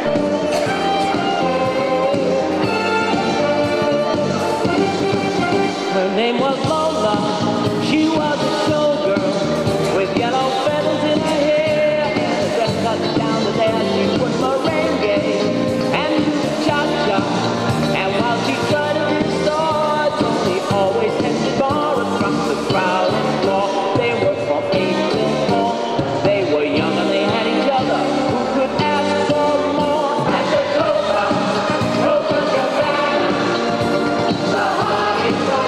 Her name was Lola. She was a showgirl with yellow feathers in her hair. Dress cut down to there, she would merengue and do the cha-cha. And while she tried to restore, Tony always tended to borrow from the crowd and floor. They were from 8 till 4. They were young and they had each other. Who could ask for more? At the Copacabana, the heartaches of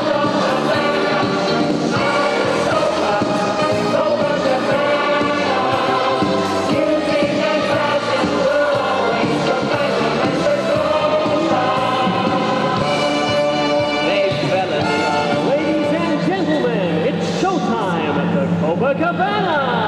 Copacabana!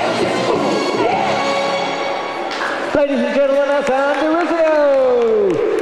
Ladies and gentlemen, that's DeRizzio.